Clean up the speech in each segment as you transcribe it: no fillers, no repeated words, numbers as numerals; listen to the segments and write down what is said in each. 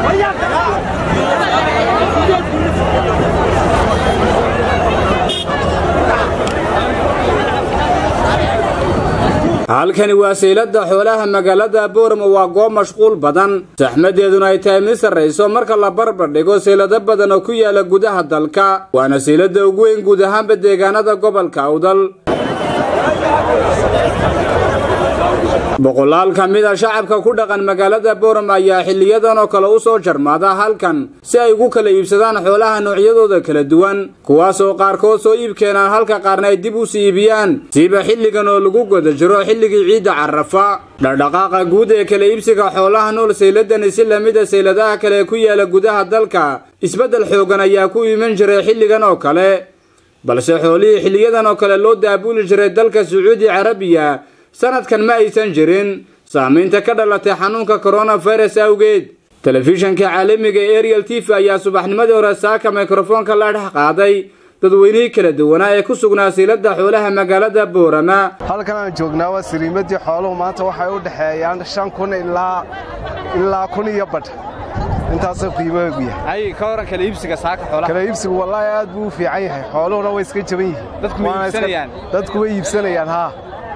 halkani waa seylada xoolaha magaalada Boorama waa goob mashquul badan saxmadeeduna ay tahay mid sareyso marka la barbar dhigo seylada badan oo ku yaala gudaha dalka waana seylada ugu weyn guud ahaan deegaanada gobolka Awdal boqolaal kamid ah shacabka ku dhaqan magaalada Boorama ayaa xiliyadan oo kale u soo jarmaada halkan si ay ugu kala iibsadaan xoolaha noocyadooda kala duwan kuwaas oo qaarkood soo iib keenaan halka qaarna ay dib u siibiyaan siba xilligan oo lagu goda jiro xilligii ciida Carafa dhaqdhaqaaqa guud ee kala iibsiga xoolaha nool seyladan si lamid ah seyladaha kale ku yaala gudaha dalka isbedel xoogan ayaa ku iman jiray xilligan oo kale balse xoolihii xilliyadan oo kale loo daabuli jiray dalka Sacuudi Carabiya sanadkan ma aysan jirin saameynta ka dhalatay xanuunka coronavirus awgeed telefishanka caalamiga Ariel TV ayaa subaxnimadii hore saaka mikrofoonka la dhex qaaday dadweynaha kala duwan ee ku sugnaa seylada xoolaha magaalada Boorama halkan aan joognaa waa siriimadii xooluhu maanta waxay u dhaxeeyaan 5,000 ilaa 1,000 iyo badh intaas qiimaha ay ka waran kala iibsiga saaka xoolaha kala iibsigu wallahi aad buu u fiican yahay xooluhuna way iska jaban yihiin dadku way iibsanayaan ha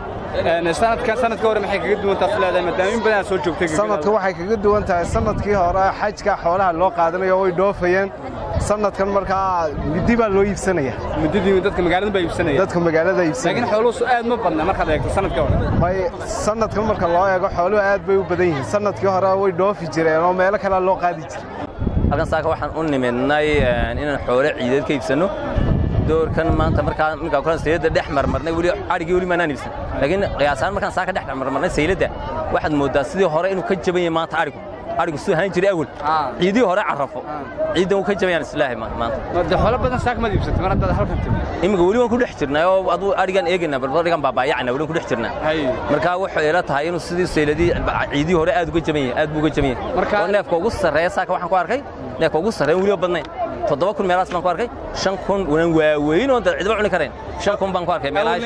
sanadka hore maxay kaga duwan tahay filaada maadaama badan soo joogtay sanadka waxay kaga duwan tahay sanadkii hore xajka xoolaha loo qaadanayo way dhoofayeen sanadkan markaa midi baa loo iibsanaya mididii dadka magaalada iibsanaya laakiin xooluhu aad ma badna marka la eego sanadkii hore bay sanadkan marka loo eego xooluhu aad bay u badan yihiin sanadkii hore way dhoofi jireen oo meelo kale loo qaadi jiray halkan saaka waxaan u nimeynay inaan xoolo ciideed ka iibsano doorkan maanta markaa kala seylada dhex marmarnay wali arigii wali maana nibsan laakiin qiyaasan markaan saaka dhex marmarnay seylada waxaad moodaa sidii hore inuu ka jaban yahay maanta arigu soo haan jiray awal ciidii hore Carafo ciidan uu ka jaban islaahay maanta xoolo badan saaka ma iibsatay mar hadda halkan imiga wali waan ku dhex jirnay oo adu arigan eegina bal arigan baabaayacna wali ku dhex jirnay marka waxa ila tahay inuu sidii seyladii ciidii hore aad uga jaban yahay aad buu uga jaban yahay marka neefka ugu sareeya saaka waxaan ku arkay neefka ugu sareeya wali badnay 7,000 meelaas baan ku arkay 5,000 waan waaweyn oo cidba cuni kareen 5,000 baan ku arkay meelaha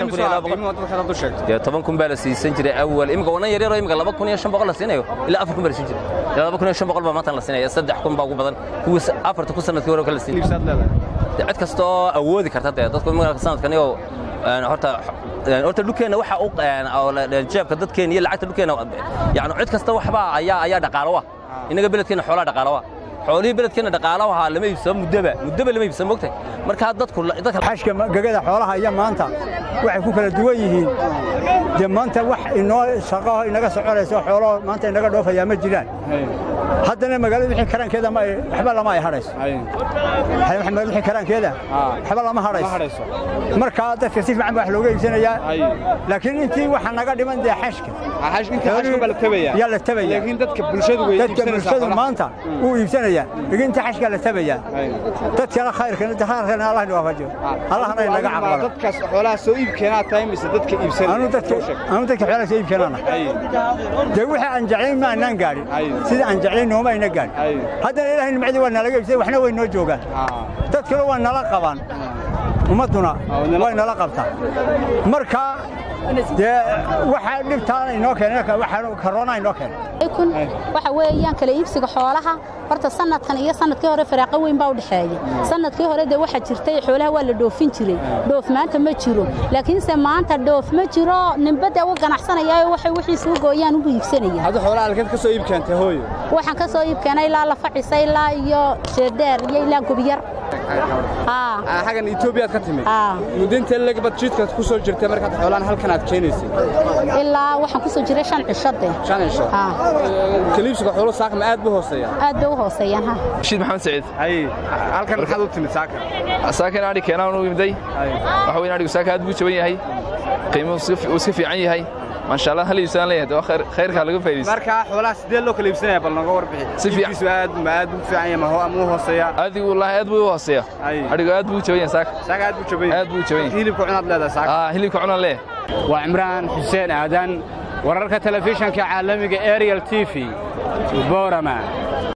5,000 10,000 baa la siisan jiray awal imika wana yareero imika 2,500 la siinayo ilaa 4,000 baa la siin jiray 2,500 baa maanta la siinayo 3,000 baa ugu badan kuwa 4 ku sanadkii hore kala siin cid kasto awoodi karta dadku magaalada sanadkan iyo horta dukeena waxa uu jeebka dadkeena iyo lacagta dukeena yaani cid kasta waxba ayaa dhaqaalo ah inaga beledkeena xoolaha dhaqaalo ah xoolihii beledkeena dhaqaalaha lama iibsado mudaba lama iibsado mogtay marka dadka xashka gagada xoolaha iyo maanta waxay ku kala duwan yihiin de maanta wax inoo shaqo inaga soconayso xoolo maanta inaga dhoofaya ma jiraan haddana magaalada wixii karankeeda ma waxba lama ay harayso magaalada wixii karankeeda waxba lama harayso marka dadka si fiican wax looga iibsanayaa laakiin intii waxa naga dhiman de xashka bal tabaya ya la tabaya laakiin dadka bulshadu way iibsanaysaa maanta uu iibsanaya لكن تحشك على تبيا تتكلم خير كنا تخير الله نوافجه الله هنا ينقع عقله تتكس حولا سويب كنا تايم بس تتك إبسان أنا تتك حولا سويب كنا جوحة أنجعين ما ننقاري سيد أنجعين هما ينقاري هذا الإله المعدي وانا لقى بس وإحنا وين نوجوجا تتكلم وانا لقبان ومدنا وين لقبتها مركا waxa dhibtaan inoo keenay waxa corona inoo keenay waxa weeyaan kala iibsiga xoolaha horta sanadkan iyo sanadkii hore faraaqo weyn baa u dhaxeeyay sanadkii hore de waxa jirtay xoolaha waa la dhoofin jiray dhoof maanta ma jiro laakiin se maanta dhoof ma jiro ninbada uu ganacsanaya wixii soo gooyaan ugu iibsanaya hada xoolaha halkan ka soo iib keentay hooyo waxaan ka soo iib keenay ilaa la facisay ilaa iyo sheedeer iyo ilaa gubiyar hagan Ethiopia ka timid mudinta laga bad jidka ku soo jirtay markaad xoolahan halkan aad keenaysay ilaa waxaan ku soo jiray 5 cisho kaliibsiga xoolo saaka ma aad buu hooseeyaan Rashid Maxamed Saciid halkan maxaad u timid saaka ari keenaan u yimday waxa weyn arigu saaka aad buu jaban yahay qiimo uu si fiican yahay ما شاء الله هل يسان ليه خير خلقه فايز marka xoolaha sidee loo kala iibsanaya bal naga warbixi si fiican aad u fiican ma hooseeya aad wallahi aad buu hooseeya ariga aad buu jaban saaka aad buu jaban hilibka cunaad leedahay saaka hilibka cunaan leh waa Imraan Xuseen Aadan wararka telefishanka caalamiga Ariel TV Boorama